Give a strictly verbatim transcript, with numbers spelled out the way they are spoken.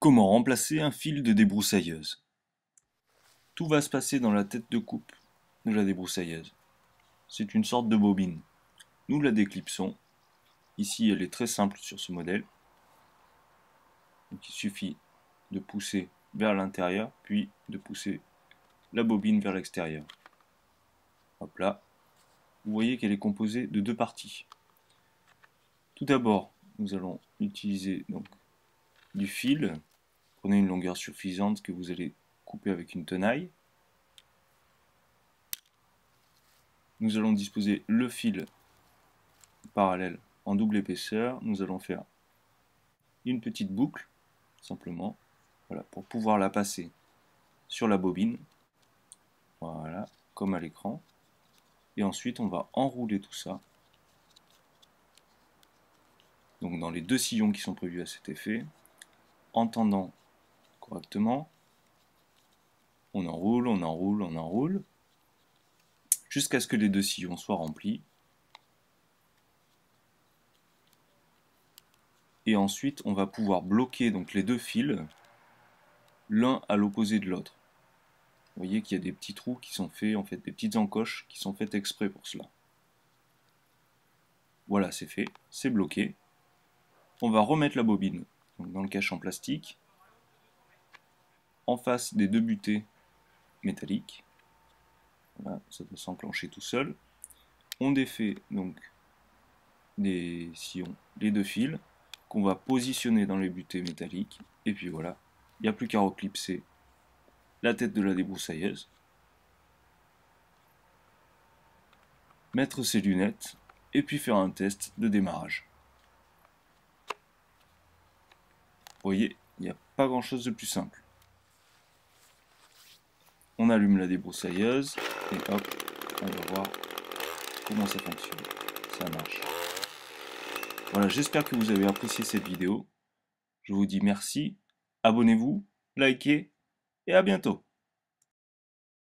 Comment remplacer un fil de débroussailleuse? Tout va se passer dans la tête de coupe de la débroussailleuse. C'est une sorte de bobine. Nous la déclipsons. Ici, elle est très simple sur ce modèle. Donc, il suffit de pousser vers l'intérieur, puis de pousser la bobine vers l'extérieur. Hop là. Vous voyez qu'elle est composée de deux parties. Tout d'abord, nous allons utiliser donc du fil. Prenez une longueur suffisante que vous allez couper avec une tenaille. Nous allons disposer le fil parallèle en double épaisseur. Nous allons faire une petite boucle, simplement, voilà, pour pouvoir la passer sur la bobine. Voilà, comme à l'écran. Et ensuite, on va enrouler tout ça. Donc dans les deux sillons qui sont prévus à cet effet, en tendant correctement, on enroule, on enroule, on enroule, jusqu'à ce que les deux sillons soient remplis. Et ensuite, on va pouvoir bloquer donc les deux fils, l'un à l'opposé de l'autre. Vous voyez qu'il y a des petits trous qui sont faits, en fait, des petites encoches qui sont faites exprès pour cela. Voilà, c'est fait, c'est bloqué. On va remettre la bobine donc dans le cache en plastique, en face des deux butées métalliques. Voilà, ça doit s'enclencher tout seul. On défait donc des sillons, les deux fils, qu'on va positionner dans les butées métalliques. Et puis voilà, il n'y a plus qu'à reclipser la tête de la débroussailleuse, mettre ses lunettes, et puis faire un test de démarrage. Vous voyez, il n'y a pas grand chose de plus simple. On allume la débroussailleuse, et hop, on va voir comment ça fonctionne. Ça marche. Voilà, j'espère que vous avez apprécié cette vidéo. Je vous dis merci, abonnez-vous, likez, et à bientôt.